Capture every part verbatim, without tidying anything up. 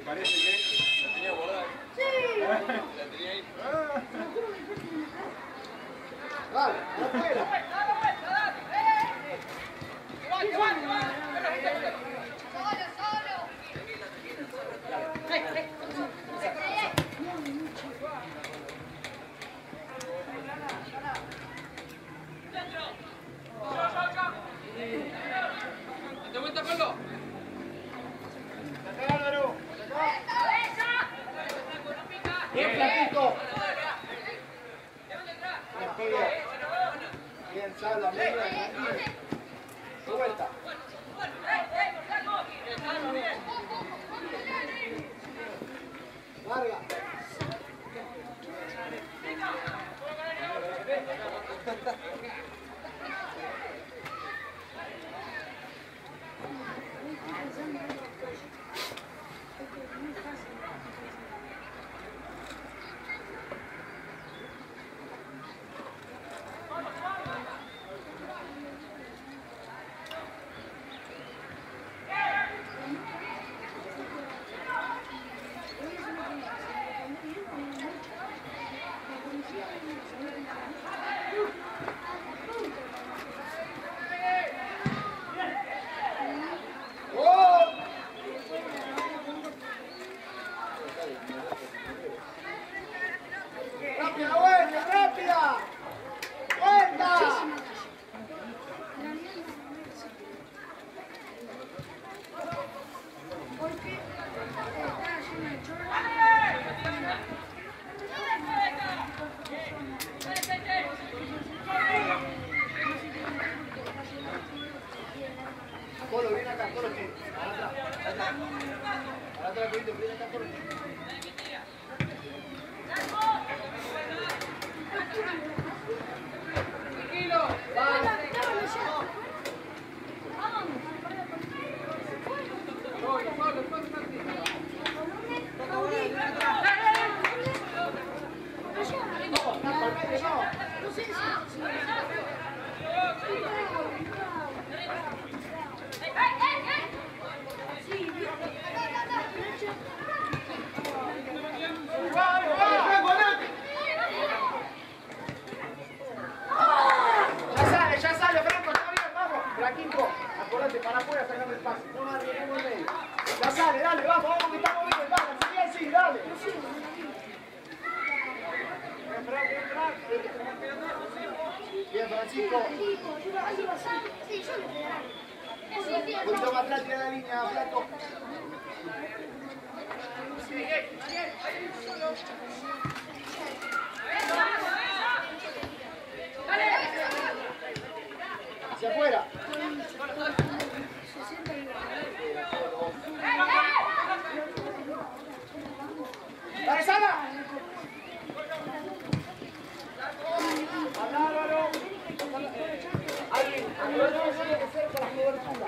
parece que la tenía guardada. Sí. La tenía ahí. Vale, afuera. ¡Date vuelta, Pablo! ¡Acá, Álvaro! ¡Bien, Flaquito! Bien, Sala, bien, bien. De vuelta. Larga. ¡Rápida, vuelta, rápida! ¡Vuelta! Polo, viene acá, Polo, sí. Para atrás, para atrás. Para atrás, Pedrito, viene acá, Polo. Tranquilo. Pablo, Pablo, Pablo, Ya sale, ya sale, Franco, está bien, vamos. Flaquito, acordate, para afuera, sacame el pase. No me arriesguemos en medio. Ya sale, dale, vamos, vamos, que estamos bien, dale, sigue así, dale. Bien, Francisco. Un poquito más atrás, tira la línea, Flaco. Hacia afuera. ¡Dale, Sala! Álvaro. Alguien, Álvaro tiene que ser con la cobertura.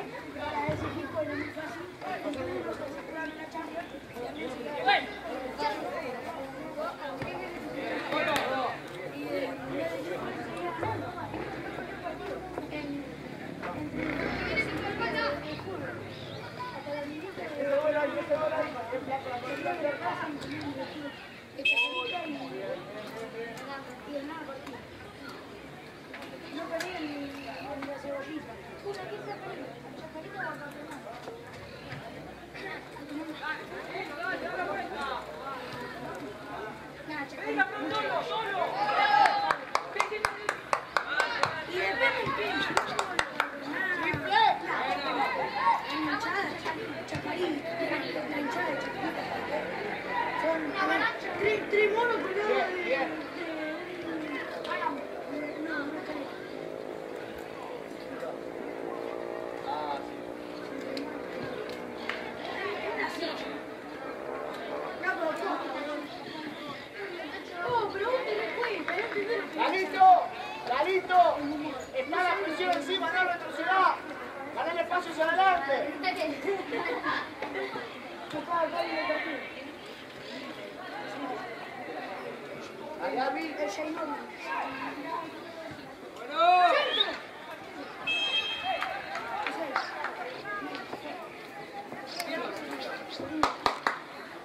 ¡Galito! ¡Galito! Está la presión encima, no retrocedá. Ganale pasos adelante. Allá vi. Bueno.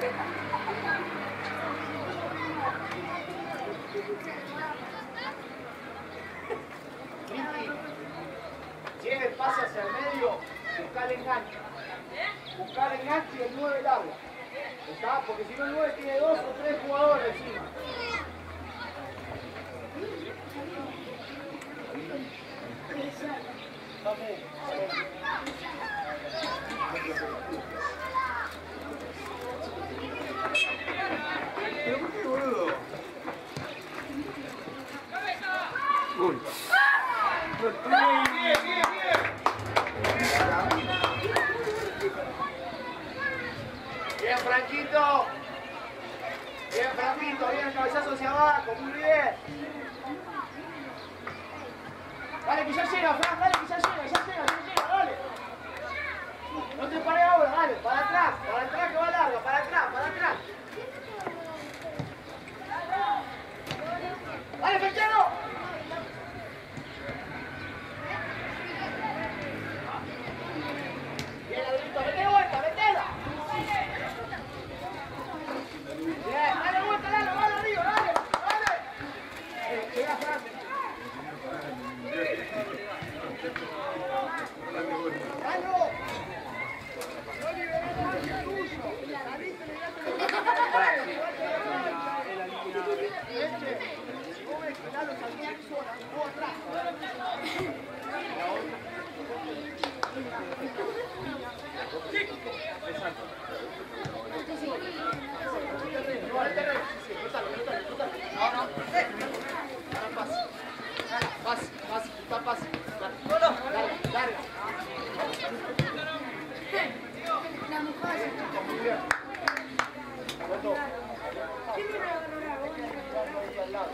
Si es el pase hacia el medio, buscar el enganche. Buscar el enganche y el nueve largo. ¿Está? Porque si no el nueve tiene dos o tres jugadores encima. ¿Pero por qué, boludo? Uy. Bien, bien, bien. Bien, Franquito. Bien, Franquito. Bien, cabezazo hacia abajo. Muy bien. Dale, que ya llega, Fran. Dale, que ya llega, ya llega, ya llega. Dale. No te pares ahora. Dale, para atrás. Para atrás que va larga. Para atrás, para atrás. Dale, Fechero. Bien, Adrito. Vete vuelta, vetela. Bien, dale vuelta, dale, dale arriba, dale, dale. Eh, llega Fran. ¡Dalo! ¡No liberemos al tuyo! ¡Saliste, Leche, si vos ves que Lalo salía sola, vos atrás. Exacto. No, al terreno, sí, sí, cortalo, cortalo, cortalo. No, no. Ahora pase. Pase, pase, está pase. Larga, larga. Muy bien. Cuento. Al lado.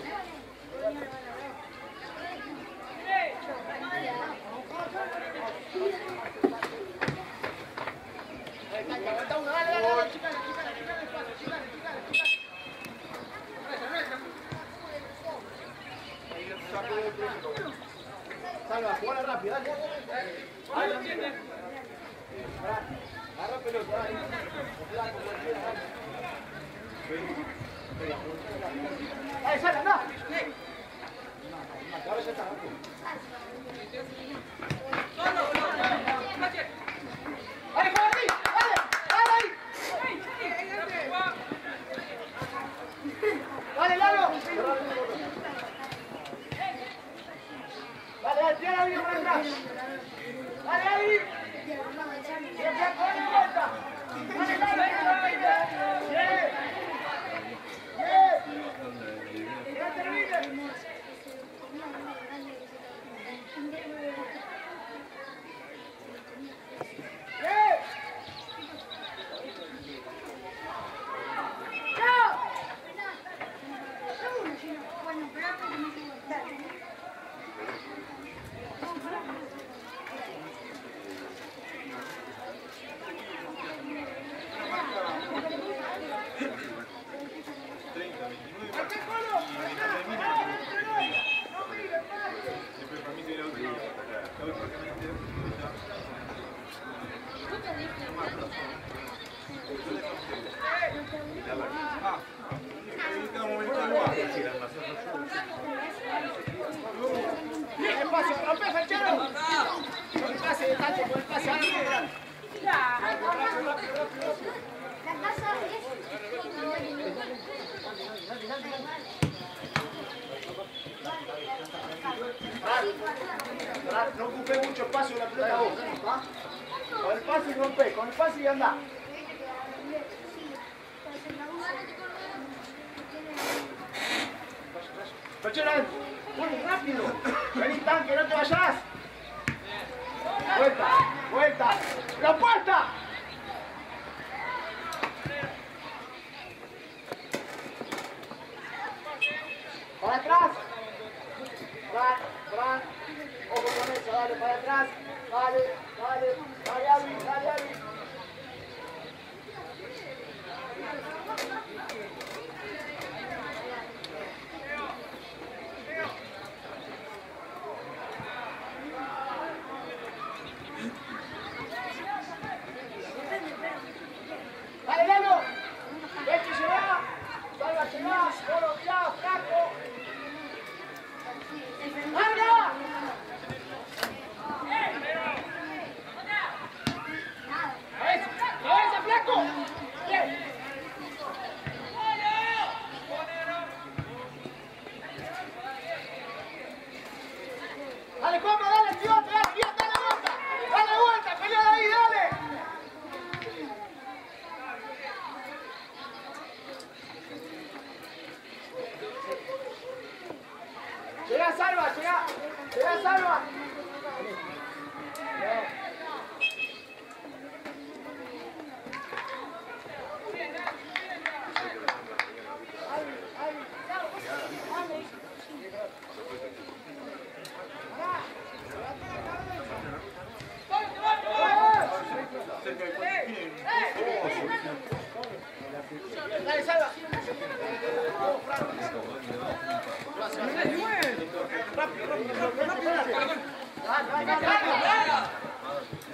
Aguanta una, dale, dale, dale, chicana, chicana, chicana, espacio, chicana, chicana, chicana. Salva, jugala rápido, dale. Dale, dale. Agarra pelota, dale. Dale, sale, anda. Ahora ya está. ¡Dale, juega ahí! ¡Dale! ¡Dale ahí! ¡Dale, Lalo! ¡Dale, dale! ¡Tira la vida para atrás! ¡Dale ahí! ¡Siempre con vuelta! ¡Dale, dale! ¡Bien! ¡Bien! ¡Ya termine! Espacio, rompe, Fechero. Con el pase de Tacho, con el pase. Rápido, rápido, rápido. No ocupé mucho espacio la pelota vos. Con el pase y rompe, con el pase y anda. Fechero, muy rápido. Vení, tanque, no te vayas. Vuelta, vuelta. ¡La puerta! Para atrás. Fran, Fran. Ojo con eso, dale, para atrás. Dale, dale, dale, Avi, dale, Avi. Dale, Lalo.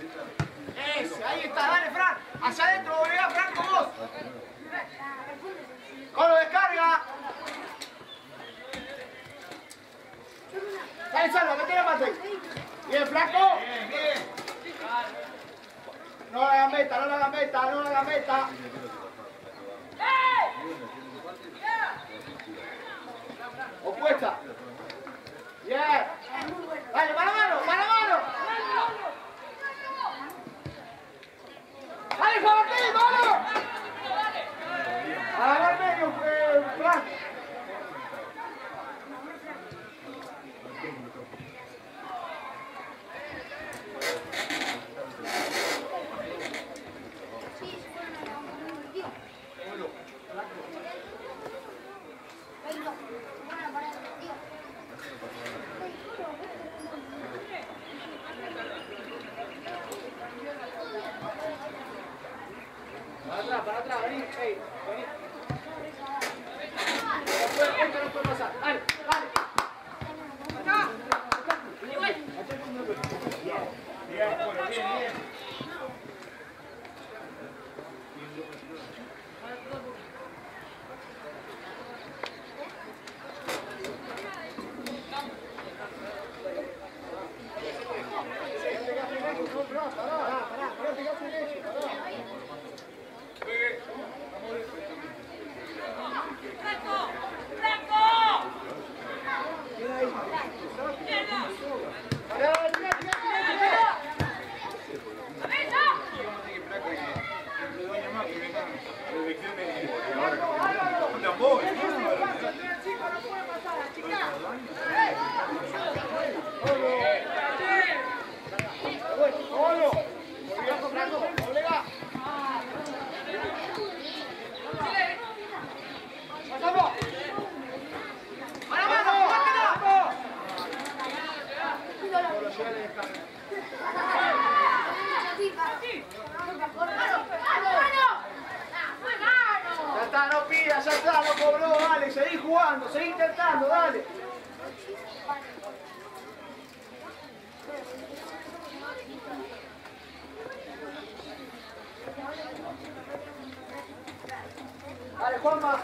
Ese, ahí está, dale, Fran. Hacia adentro, volvés, Fran, con vos. Colo, descarga. Dale, Salva, metí la mate. Bien, flaco. Bien, bien. No la hagas meta, no la hagas meta, no la hagas meta. Opuesta. Bien. Dale, para mano, para mano. Dale, Juan Martín, mano. Agarra el medio, eh, Fran. Para atrás, para atrás, vení, ey, vení. Esto no puede pasar, dale, dale. Acá. Bien, bien, bien. Ya está, no pidas, ya está, no cobró, dale, seguí jugando, seguí intentando, dale. Dale, Juanma.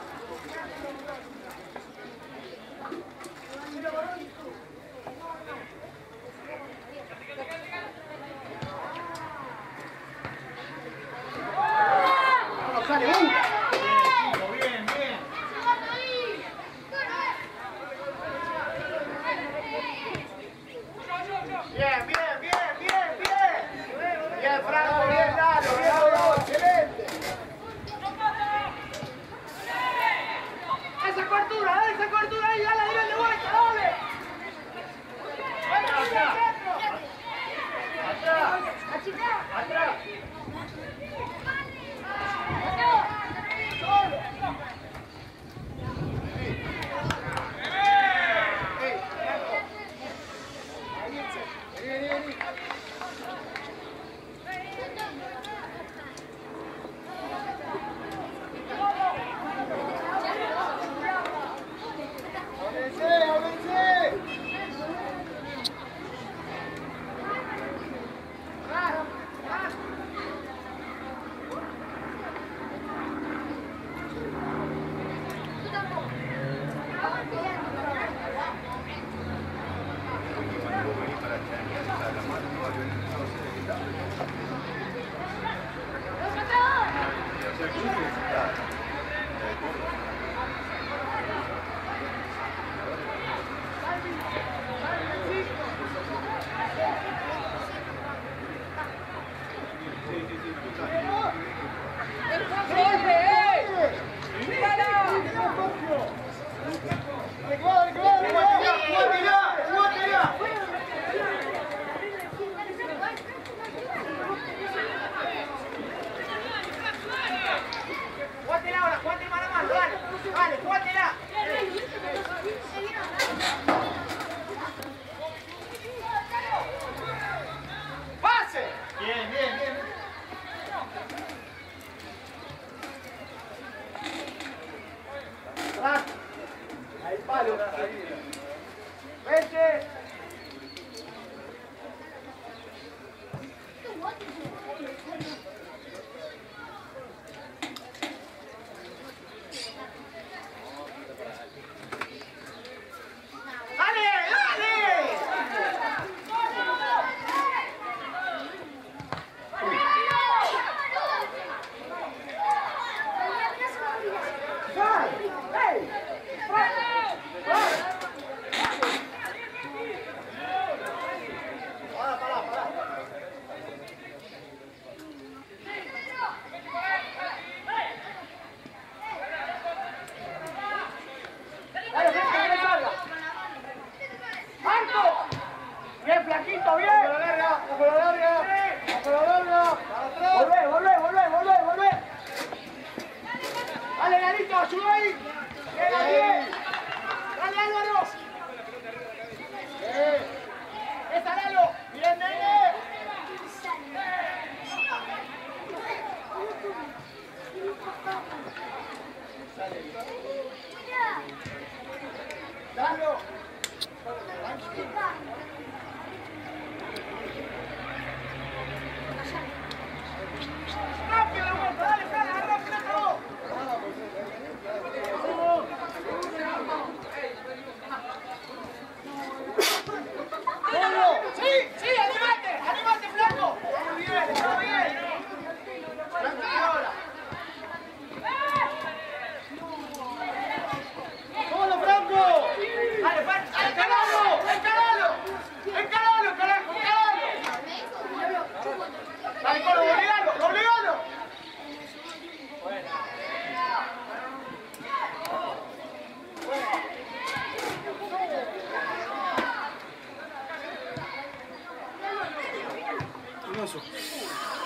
Vamos, sale, uh. Bien, bien. Bien, bien, bien, bien, bien. Bien, Franco, bien, Lalo, bien, Lalo, excelente. Esa cobertura, dale esa cobertura ahí, dale, dale de vuelta, dale. Atrás, atrás, atrás. Solo. Vení, vení, vení.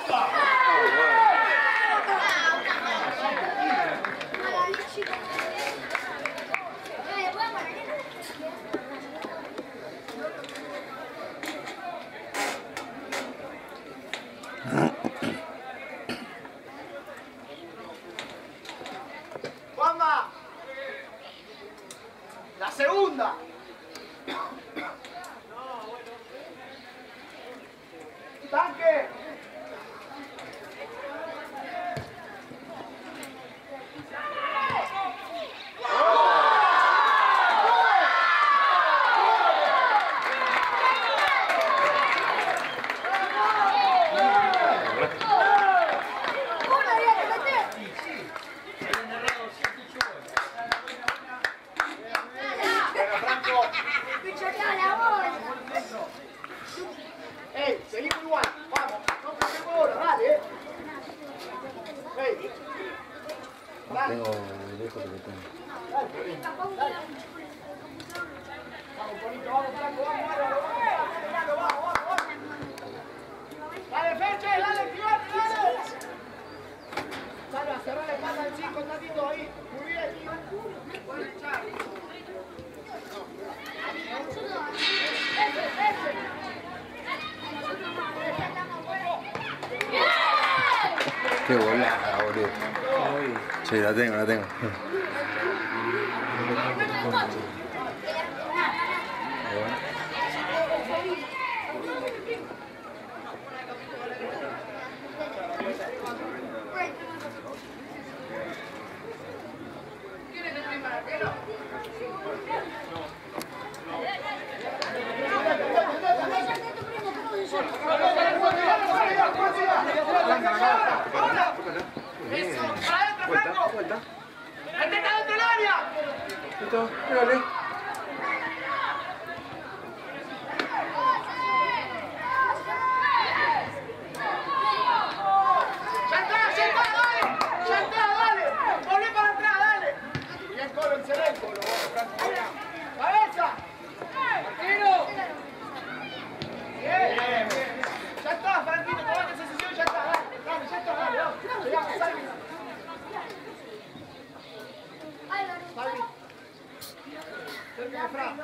Juanma, la segunda. Tanque. Ey, seguimos igual, vamos, no pasemos ahora, dale, eh. Ey. Tengo el viejo que lo tengo. Dale, dale. Vamos, bonito, vamos, Franco, vamos, Álvaro, vamos, vamos, vamos, vamos. Dale, Feche, dale, activate, dale. Salva, cerrar la espalda del cinco, Tatito, ahí, muy bien. Pueden echar. Ese, ese. Qué volada, boludo. Sí, la tengo, la tengo. Eso, para adentro, Franco. Vuelta. ¡Métete adentro del área! Listo, pégale. ¡Ya está, ya está, dale! ¡Ya está, dale! ¡Volvé para atrás, dale! Bien, Colo, excelente. ¡Cabeza! ¡Tiro! Bien, bien, bien. Ya está, Franquito, tomate esa sesión, ya está, dale. Dale, ya está, dale, vamos. Llegamos, Salvi. Salvi. Cerca de Fran.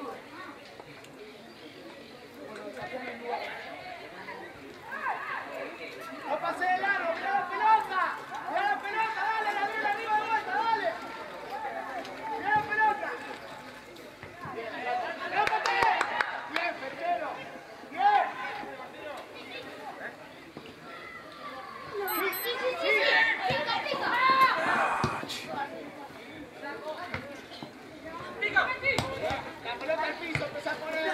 ¡No pase de largo! ¡Mira la pelota! ¡Mira la pelota! ¡Dale, la dale arriba de vuelta! ¡Dale! ¡Mira la pelota! ¡Levántate! ¡Bien, Ferquero! ¡Bien! ¡Sí, sí, sí! La pelota al piso, empezá a poner.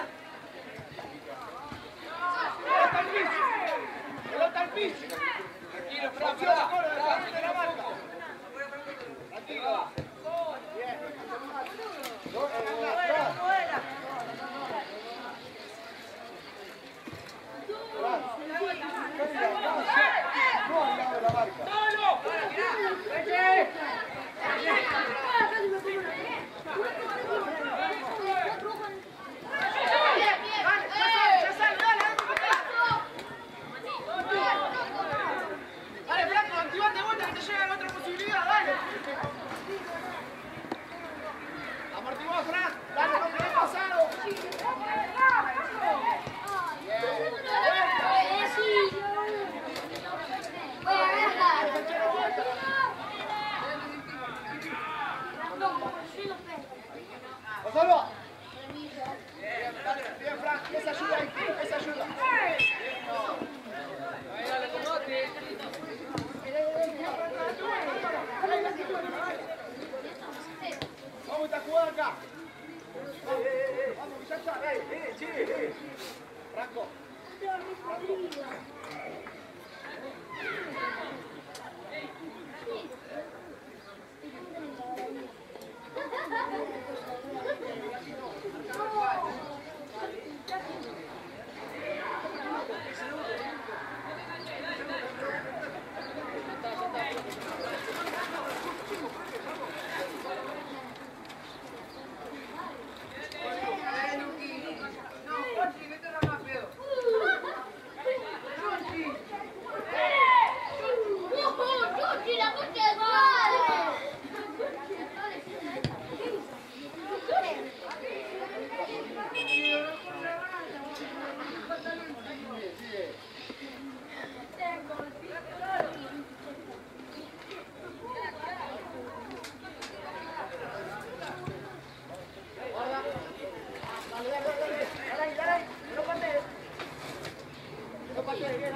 Pelota al piso. Pelota al piso. Tranquilo, Fran, Opción de pará. Colo, de la de la marca. Tranquilo. Bien. No, eh, Fran. No al lado de la marca. ¡Vete! Dale, Franco, activate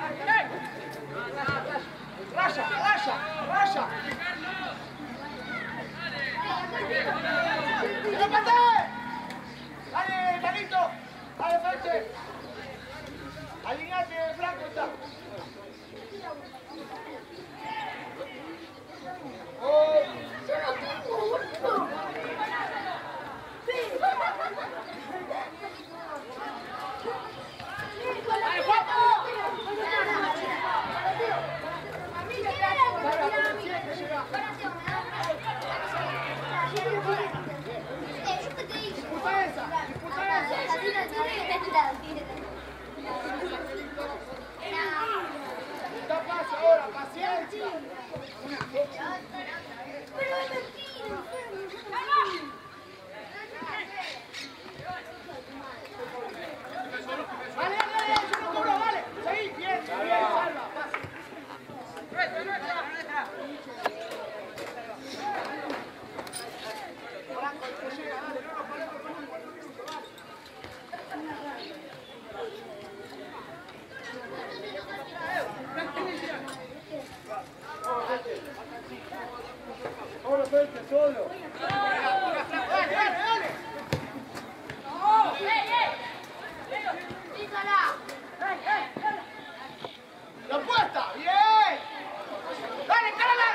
Raya, raya, raya. ¡No patees! Dale, Manito. Dale, frente. Alineate, Franco está. Oh. Yo no tengo, boludo. ¡Dale, Juanjo! Disputa esa, disputa esa. Está paso ahora, paciencia. Pero es mentira. Vale, dale, dale, yo no cobro, vale. Seguí, bien, bien, salva, pasa. Franco, te llega, dale, no nos paremos, no nos paremos. Ahora frente, solo. Dale, dale, dale. ¡La puesta! ¡Bien! ¡Dale, cara al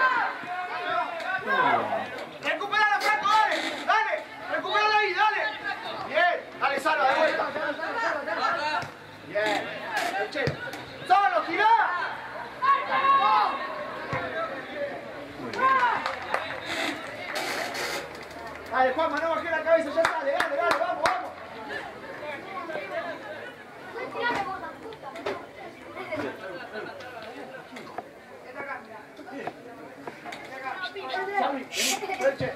arco! ¡Recupérala, Franco! ¡Dale! ¡Dale! ¡Recupérala ahí! ¡Dale! ¡Bien! ¡Dale, salva de vuelta! ¡Bien! El chelo. ¡Solo, tirá! Dale, Juanma, no bajé la cabeza, ya sale, dale, dale, vamos, vamos. Sabri, vení, Leche.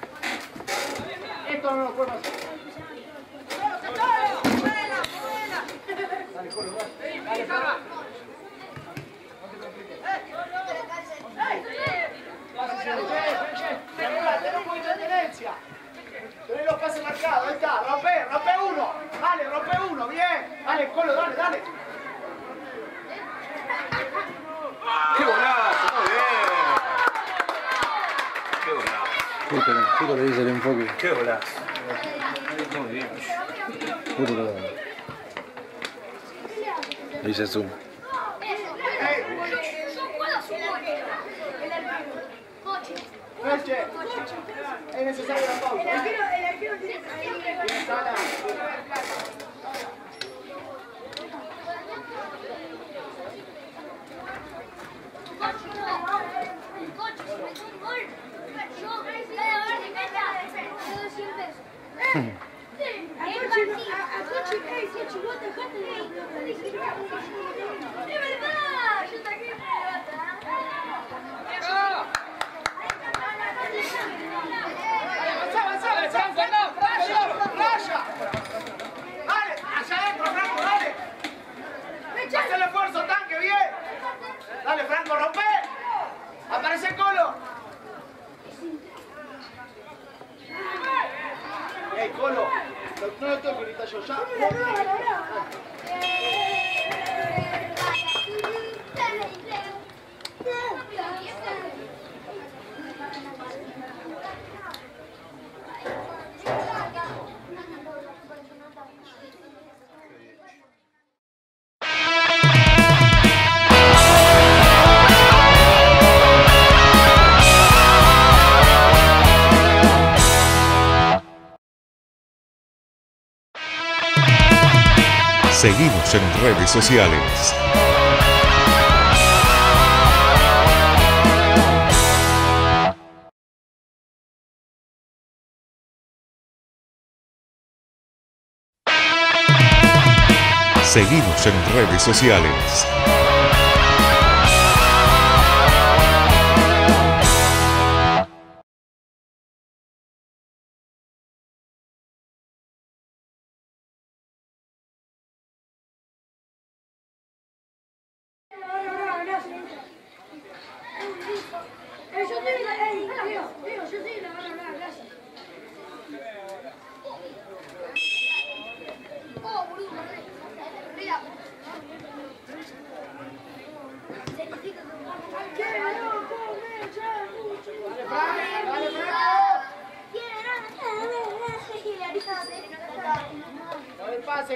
Esto no lo podemos hacer. Dale, Colo, dale. Dale, Fara. No te compliques. Pásese, Leche, Leche. Tenés un poquito de tenencia. Tenés los pases marcados, ahí está. Rompe, rompe uno. Dale, rompe uno, bien. Dale, Colo, dale, dale. ¡Qué golazo! ¡Muy bien! ¡Qué golazo! Justo, justo le dice el enfoque. ¡Qué golazo! Muy bien. Justo lo le dice zoom. Leche, es necesaria la pausa. El arquero, el arquero tiene que Bien, Sala. Avanza, avanza, avanza, Franco, raya, raya. Dale, allá adentro, Franco, dale. Haz el esfuerzo, tanque, bien. Dale, Franco, rompe. Aparece Colo. Ey, Colo, no lo tengo que gritar yo, ya. Seguimos en redes sociales. Seguimos en redes sociales.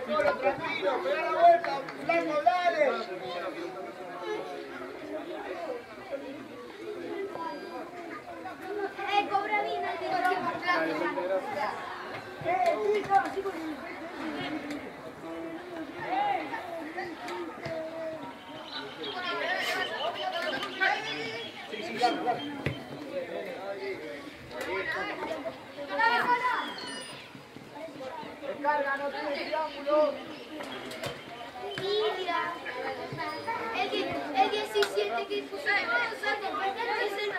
Dale, Colo, tranquilo, pega la vuelta, Flaco, dale. Eh, cobra bien, no tengo tiempo, plata. Eh, chico, así con el... Sí, sí, dale, dale. Descarga, no tiene triángulo. Mira, el diecisiete que puso de es el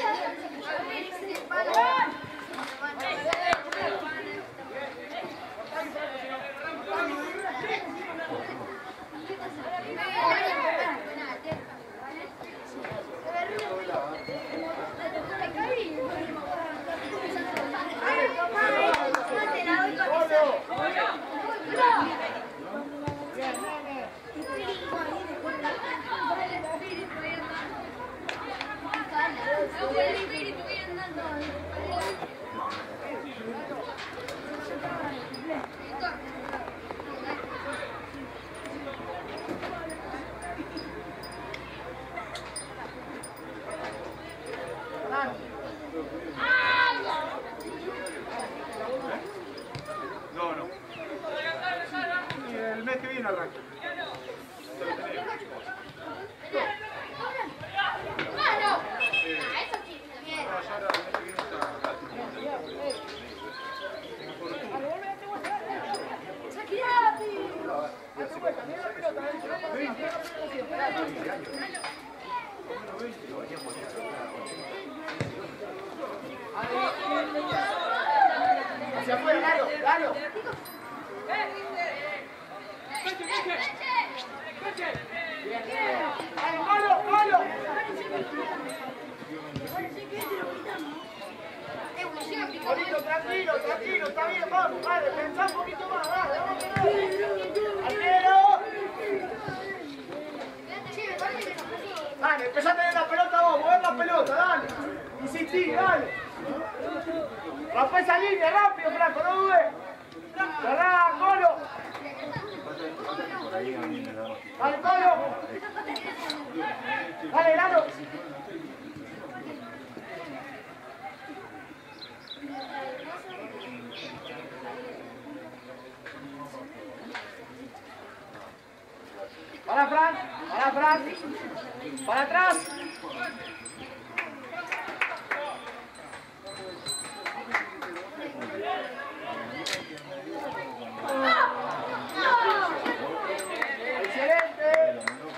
No, no. Y el mes que viene arranca. Hacia afuera, Lalo, Lalo. ¡Ay, Palo, Palo! Polito, tranquilo, tranquilo, está bien, vamos, vale, pensá un poquito más, dale, vamos a ver. ¡Arquero! Dale, empezá a tener la pelota vos, mover la pelota, dale. Insistí, dale. Rompe esa línea, rápido, Franco, no dudes. Cerrá, Colo. Dale, Colo. Dale, Lalo. Para, Fran. Para, Fran. Para atrás. Excelente.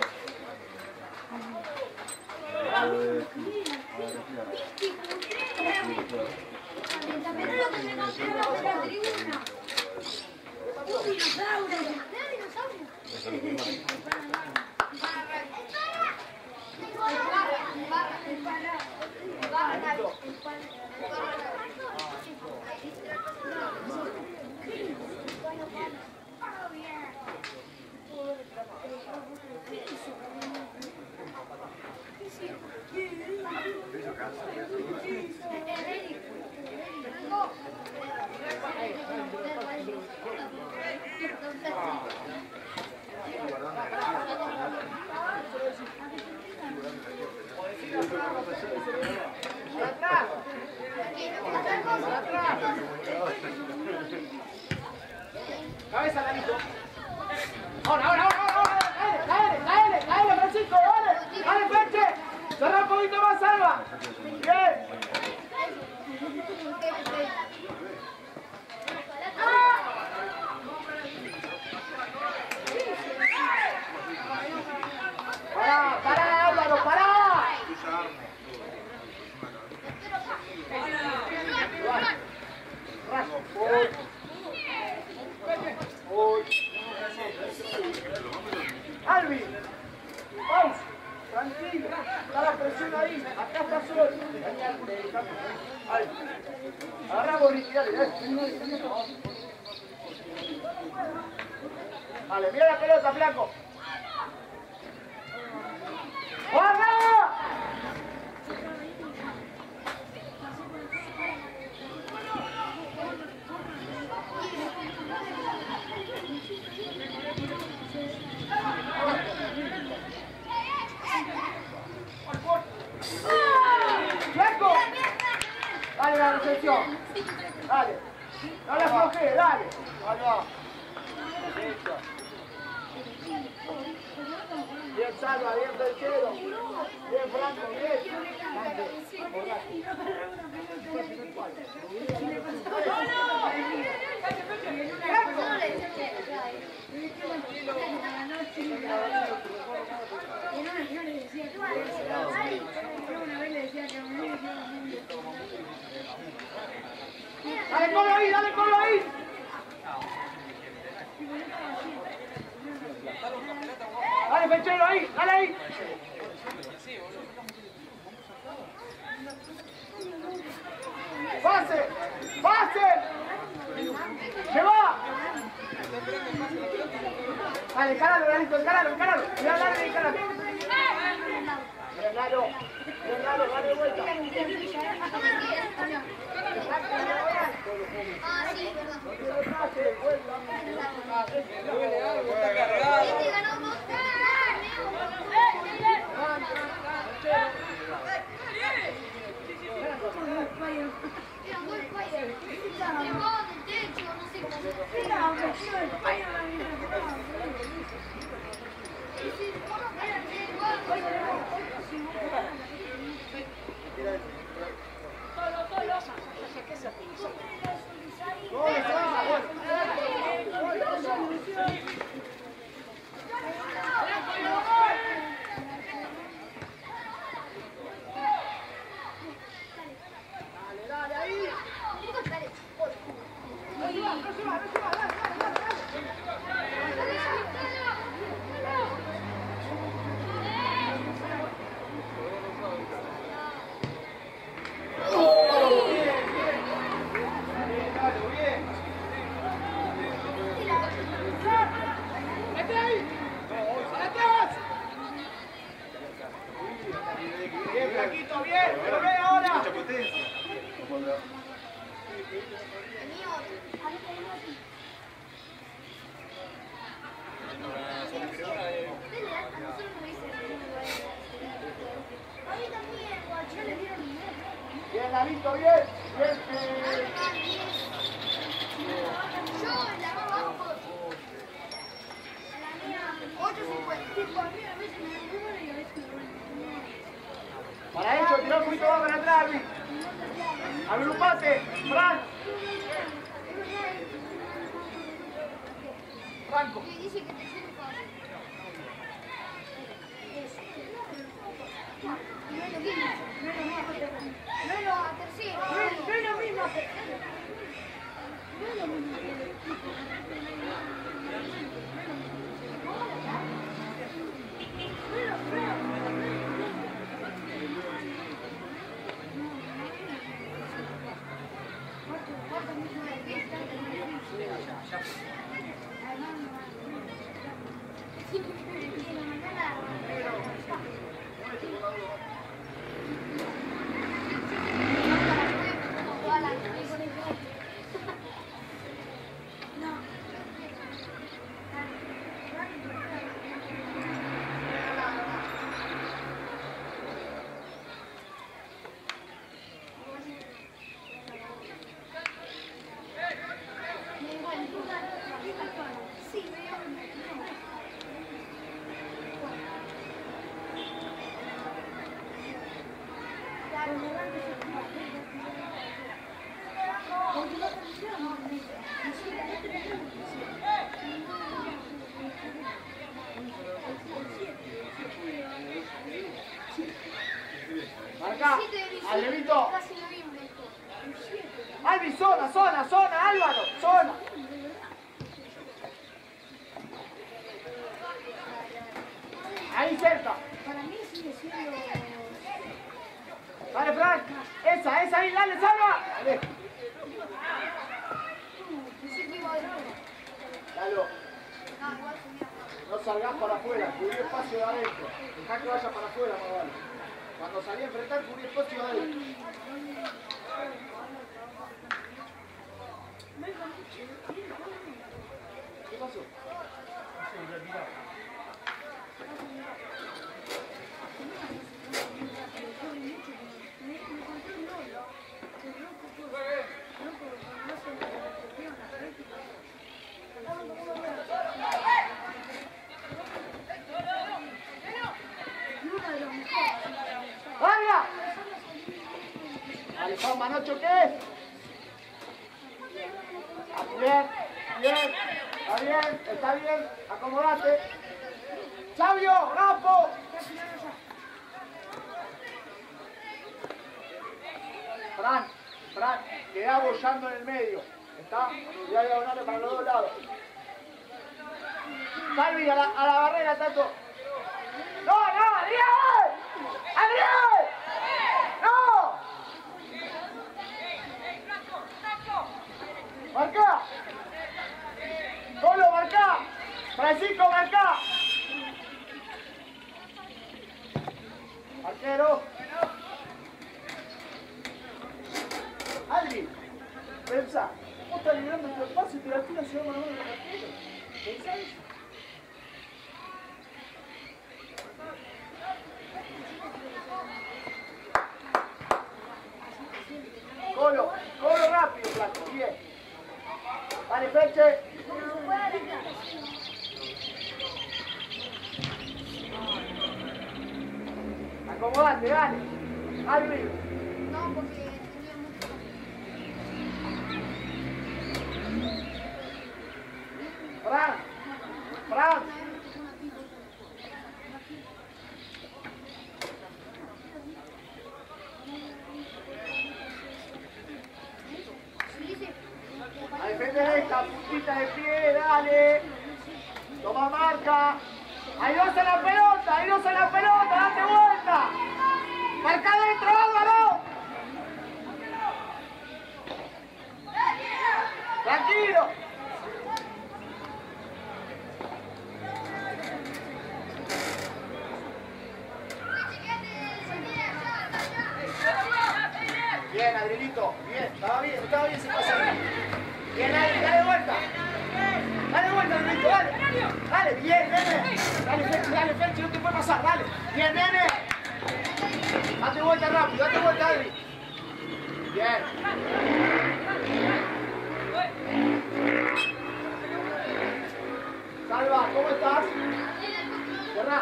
Cabeza, Lalito. Ahora, ahora, ahora, ahora, dale, dale, dale, dale, Francisco, dale, dale, Peche. Cerra un poquito más, Salva. Bien. Pará, pará, Álvaro, pará. Uy. Uy. Albi, pausa, tranquilo, está la presión ahí, acá está solo. Albi, agarramos Ricky, dale, dale. Vale, mira la pelota, Blanco. ¡Guarda! la recepción. Dale. Dale, afloje, dale. Ahí va. Listo. Bien, Salva, bien, Perchero. Bien, Franco, bien. Dale, colo ahí, dale, colo ahí. Dale, Perchero, ahí, dale ahí. ¡Pase! ¡Pase! ¡Se va! Dale, encáralo, Lalito, encáralo, encáralo. Mira, dale, encáralo. Bien, Lalo. Bien, Lalo, dale vuelta. Ah, sí, verdad. Pase, vuelta. Este ganó dos. Mira, gol fire. Llegó del techo, no sé cómo. Bien, Flaquito, bien, pero ve ahora. Bien, Lalito, bien. Bien, eh. Yo la más bajo. La mía, ocho cincuenta. Para ello, tirá un poquito más para atrás, Luis. Agrupate, Fran. Franco. Dice que te sirve para... No es lo mismo. No es lo mismo. No es lo tercero. No es lo mismo. No es lo mismo. Marca, Alevito. Albi, zona, zona, zona, Álvaro, zona. Ahí cerca. Para mí sigue siendo... Dale, Frank. Esa, esa ahí, dale, salva. Dale. Dalo. No salgas para afuera, cubrí espacio de adentro. Dejá que vaya para afuera, más vale. Cuando salí a enfrentar, cubrí espacio de adentro. ¿Qué pasó? Juanma, no choques. Bien, bien, está bien, está bien, acomodate. Sabio, Rapo. Fran, Fran, queda bollando en el medio. ¿Está? Y hay diagonales para los dos lados. Salvi, a la, a la barrera, Tato. ¡No, no, Adrián! ¡Adrián! ¡No! ¡Marca! ¡Polo, marca! ¡Francisco, marca! ¡Arquero! Adri, pensá, vos estás librando tu espacio y te la tiras y va mano a mano con el arquero. ¿Pensá eso? Colo, colo rápido, Flaco, bien. Dale, Feche. Acomodate, dale. Arriba. No, porque tenía mucho. Fran, Fran. A defender esta puntita de pie, dale. Toma marca. Ahí no se la pelota, ahí no se la pelota, date vuelta. Marca adentro, Álvaro. Tranquilo. Bien, Adrielito, bien, estaba bien, estaba bien ese pase. Bien, Adri, dale vuelta. Dale vuelta, Adrielito, dale. Dale, bien, nene. Dale, Fechi, dale, Fechi, no te puede pasar, dale. Bien, nene. Date vuelta rápido, date vuelta, Adri. Bien. Salva, ¿cómo estás? Cerrá.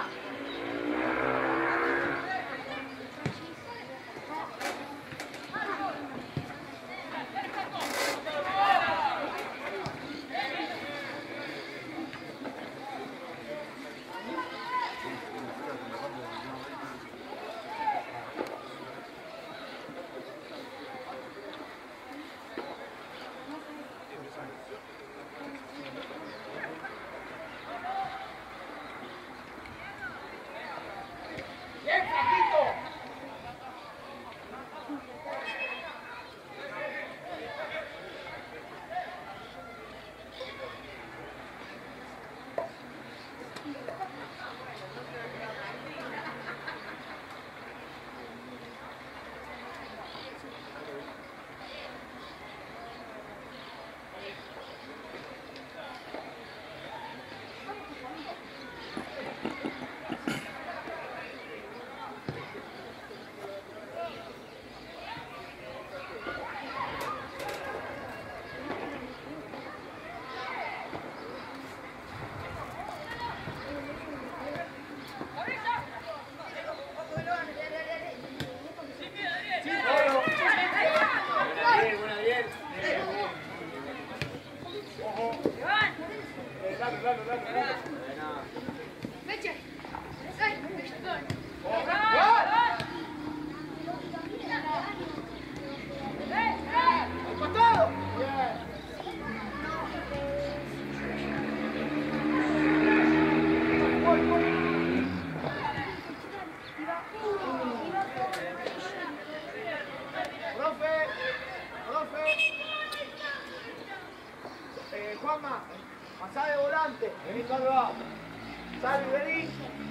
Juanma, pasá de volante. Vení, Salva. Salvi, vení.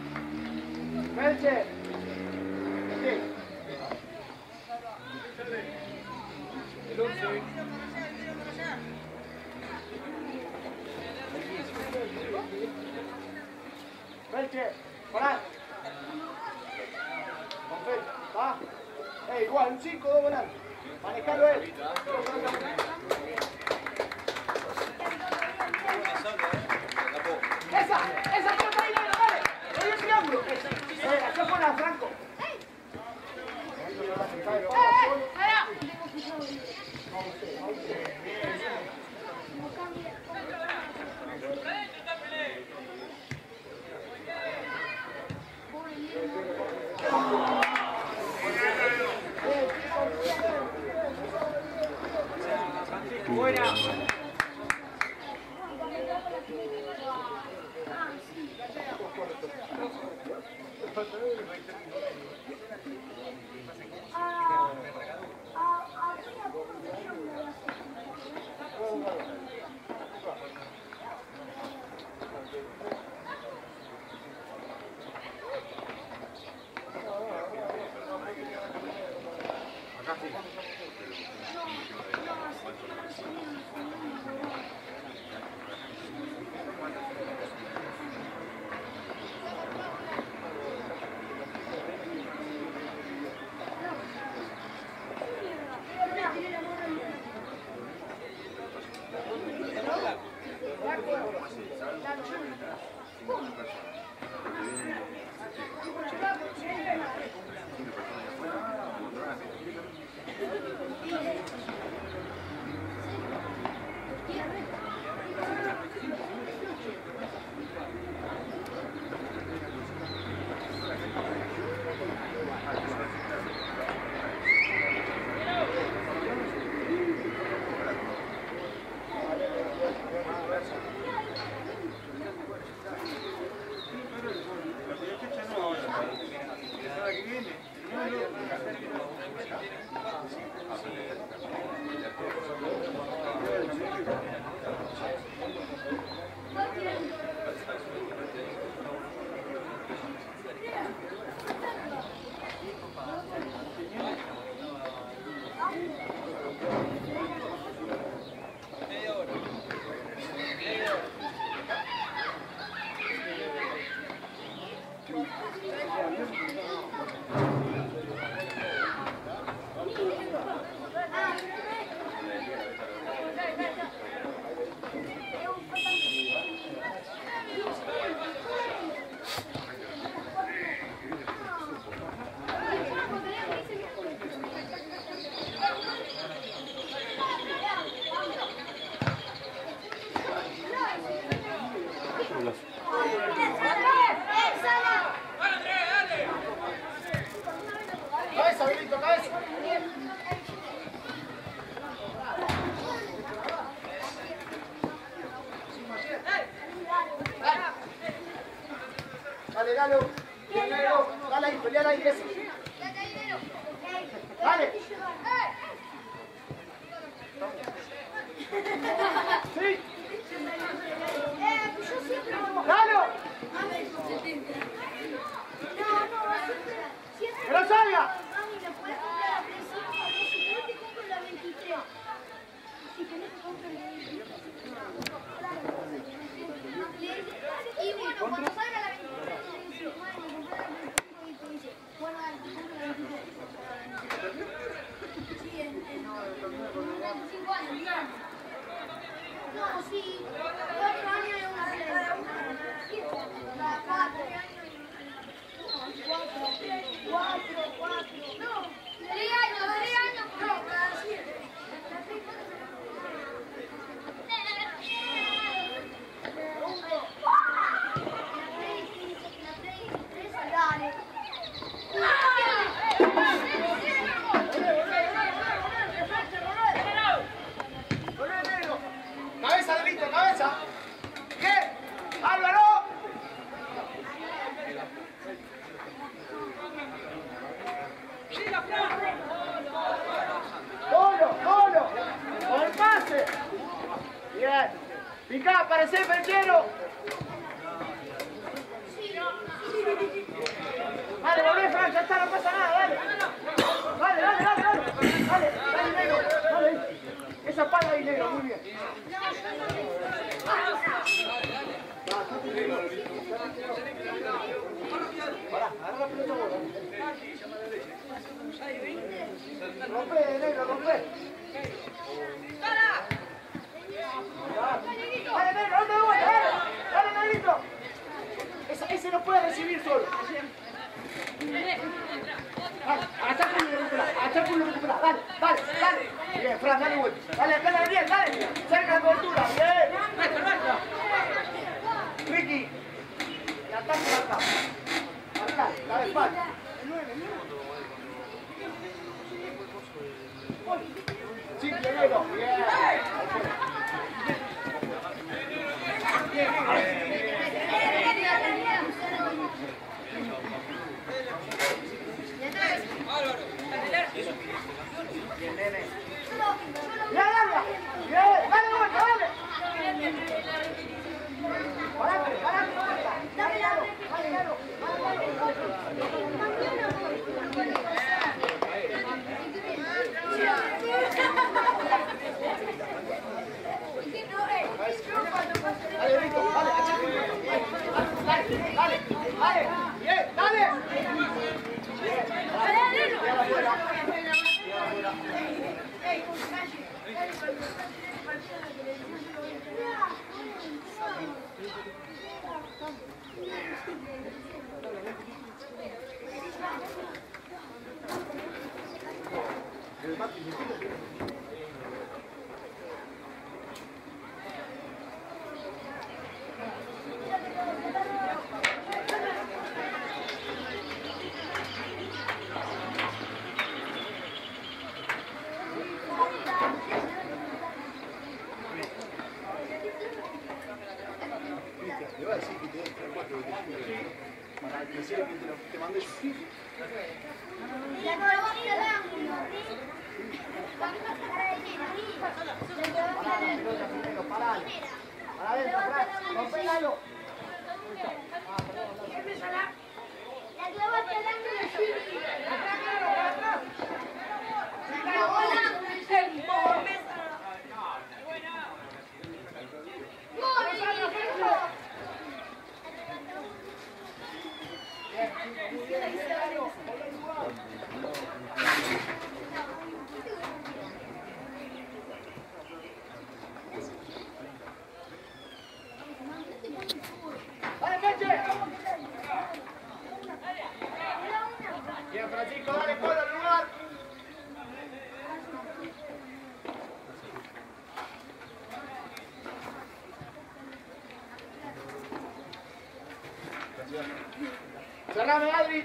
Melche. Vení. El once. Melche, pará. Perfecto, va. Eh, igual, un cinco, dos volantes. Manejalo él. ¡Esa! ¡Esa pelota ahí, dale! ¡Dale! ¡Dale el triángulo! ¡Eh, acá pon a Franco! ¡Eh! Buena. Cabeza, Benito, cabeza. Dale, dale, dale, dale ahí, pelear ahí, ese. Dale. Sí. Dale. ¡Que no salga! Y bueno, cuando salga la veintitrés, le dice, bueno, compré la veinticinco y te dice, bueno, dale, te compro la veintitrés. Sí, en, en, en veinticinco años, digamos. No, sí, cuatro años es una cena. Cada cuatro años. Cuatro, cuatro, cuatro. No, tres años, tres años, no, cada siete. Dale. Cabeza, Delito, cabeza. ¿Qué? ¡Álvaro! ¡Polo, polo! ¡Con el pase! Bien. Picá, aparecé, Perchero. Dale, volvé, Fran, ya está, no pasa nada, dale. Dale, dale, dale, dale. Dale, dale, negro. Dale ahí. Esa pala ahí, negro, muy bien. Pará, agarra la pelota vos. Rompe, negro, rompe. Dale, negro, dale de vuelta, dale. Dale, negrito. Ese, ese no puede recibir solo. Hasta que lo recupera, hasta que lo recupera. Dale, dale, dale. Bien, Fran, dale vuelta. Dale, dale, bien, dale. Cerca de cobertura, bien. Ricky. Y ataque acá. Acá, dale, espalda. Sí, negro, bien. Bien, nene. ¡Mira, Dalia! ¡Bien! ¡Dale, vuelta, dale! ¡Parate, parate, vuelta! ¡Dale, dale! ¡Dale, dale! Dale, Rico, dale, achate. Dale, dale, dale, bien, dale. Bien, dale, tira afuera. Tira afuera. Le voy a decir que te den tres cuatro de para que decir que te, te mande yo. La colonia del ángulo. Pará, la pelota primero, pará. Para adentro, atrás. Rompélalo. La clavata del ángulo, sí. Atrás, claro, para atrás. La clavó el ángulo, sí. ¡Dale, Peche! Bien, Francisco, dale, Polo, al lugar. Cerrame, Adri.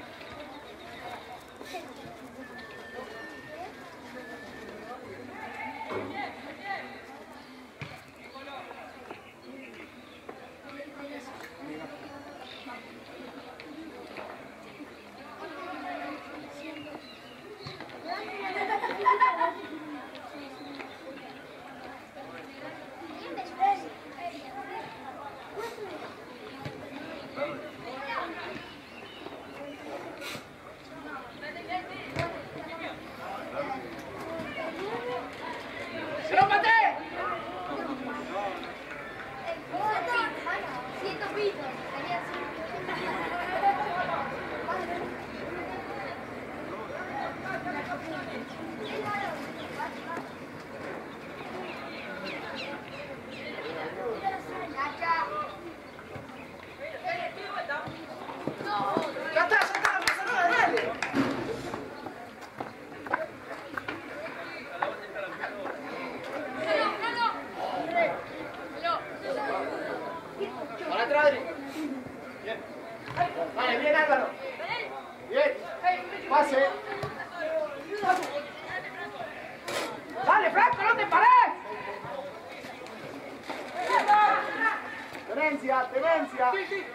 Tenencia, tenencia.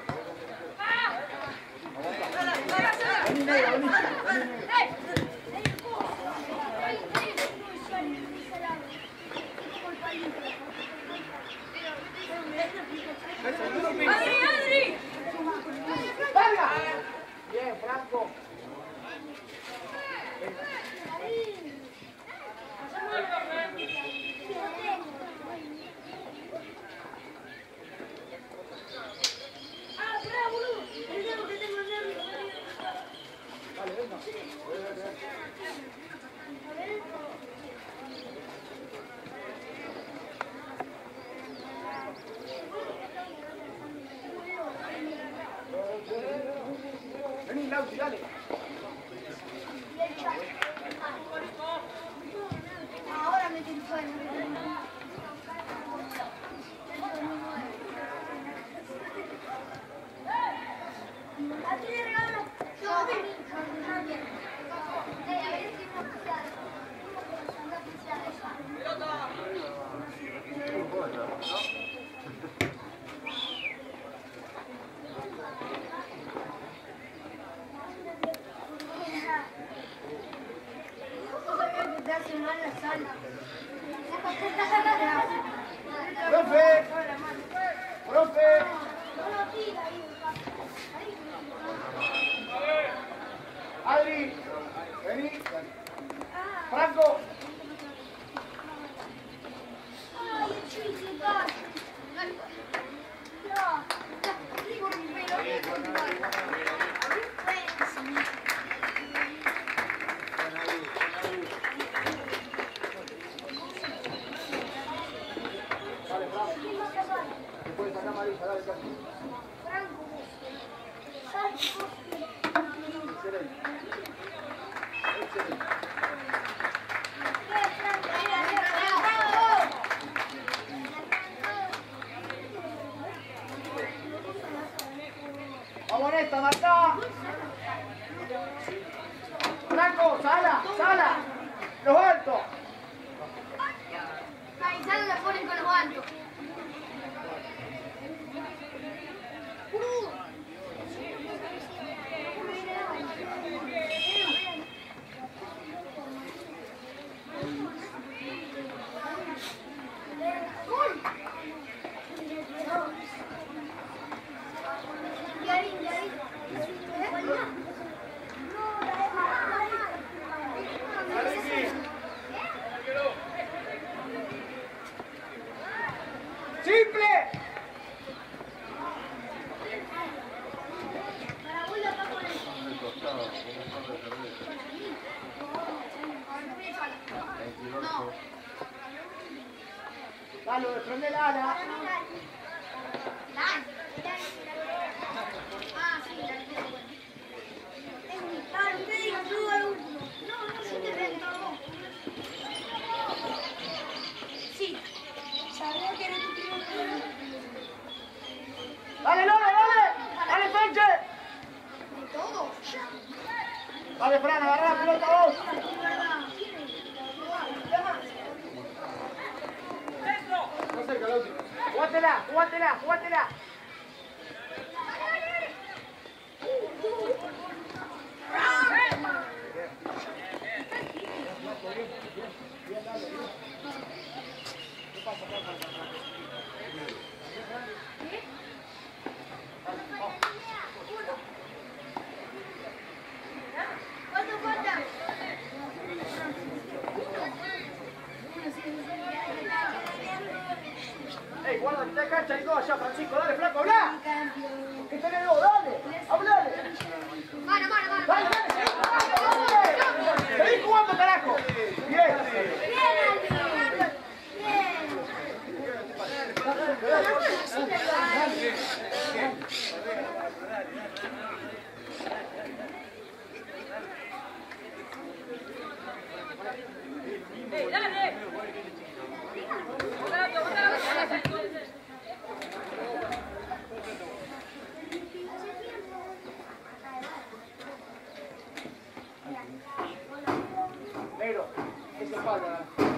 Vení, negro, vení. ¡Adri, Adri! ¡Larga! Bien, Franco. Dale, venga. Vení, Lauti, dale. Ahora me tiene sueño. ¿A ti le regalo? No, a mí. Eh, a ver si no oficial. No oficial. Profe. Profe. Adri. Vení. Franco. Puedes sacar amarilla, dale, casi. Excelente. Excelente. Vamos, Nesta, marcá. Franco, sala, sala. Los altos. Ahí salen la ponen con los altos. ¡Simple! Dale, desprende la ala. Ah, sí, la que tengo. Ah, usted diga, tú al último. No, no, sí te vendo. Sí. Sabía que era tu primero. Dale, Lolo, dale. Dale, Sánchez. De todo. Dale, Fran, agarrá la pelota vos. No cerca, la última. Jugátela, jugátela, jugátela. ¿Cuánto falta? Ey, guarda, que te cancha y todo allá, Francisco. Dale, flaco, habla. Que tenés dos, dale. Hablale. Mano, mano, mano. Dale, dale, dale. Seguí jugando, carajo. Bien. Bien, Aldo. Bien. Negro, eso es falta.